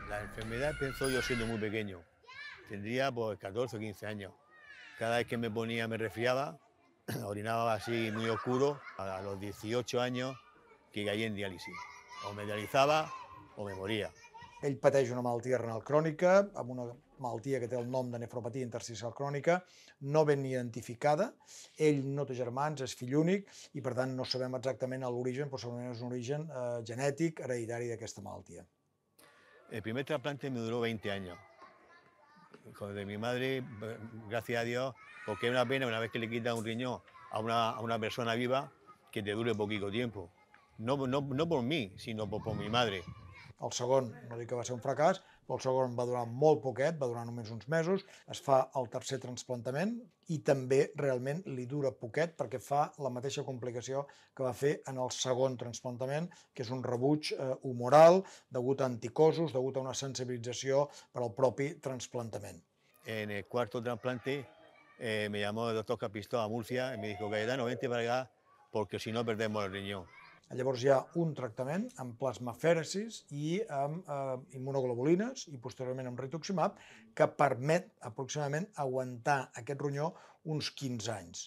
La enfermedad empezó yo siendo muy pequeño. Tendría pues 14 o 15 años. Cada vez que me ponía, me resfriaba, orinaba así muy oscuro. A los 18 años que caí en diálisis. O me dializaba o me moría. Ell pateix una malaltia renal crònica, amb una malaltia que té el nom de nefropatia intersticial crònica, no ben identificada. Ell no té germans, és fill únic i, per tant, no sabem exactament l'origen, però segurament és un origen genètic, hereditari d'aquesta malaltia. El primer trasplante me duró 20 años. Con de mi madre, gracias a Dios, porque es una pena una vez que le quitan un riñón a una persona viva que te dure poquito tiempo. No por mí, sino por mi madre. El segon, no dic que va ser un fracàs, però el segon va durar molt poquet, va durar només uns mesos, es fa el tercer trasplantament i també realment li dura poquet perquè fa la mateixa complicació que va fer en el segon trasplantament, que és un rebuig humoral degut a anticossos, degut a una sensibilització per al propi trasplantament. En el cuarto trasplante me llamó el doctor Capistó a Murcia y me dijo, Cayetano, vente para acá porque si no perdemos el riñón. Llavors hi ha un tractament amb plasmafèresis i amb immunoglobulines i posteriorment amb rituximab que permet aproximadament aguantar aquest ronyó uns 15 anys.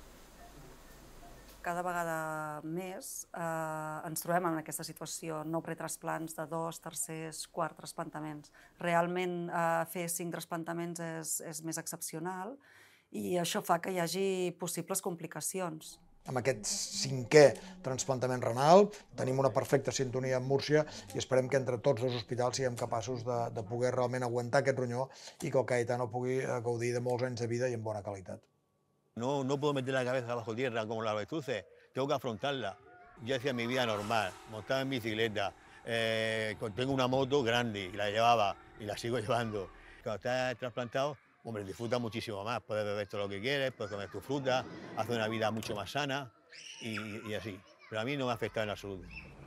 Cada vegada més ens trobem en aquesta situació, no pretrasplants de 2, tercers, quarts trasplantaments. Realment fer 5 trasplantaments és més excepcional i això fa que hi hagi possibles complicacions. Amb aquest 5è trasplantament renal tenim una perfecta sintonia amb Múrcia i esperem que entre tots dos hospitals siguem capaços de poder realment aguantar aquest ronyó i que el Cayetano pugui gaudir de molts anys de vida i amb bona qualitat. No puedo meter la cabeza bajo tierra como las avestruces, tengo que afrontarla. Yo hacía mi vida normal, montaba en bicicleta, tengo una moto grande y la llevaba y la sigo llevando. Cuando estás trasplantado, hombre, disfrutas muchísimo más, puedes beber todo lo que quieres, puedes comer tu fruta, hacer una vida mucho más sana y así. Pero a mí no me ha afectado en absoluto.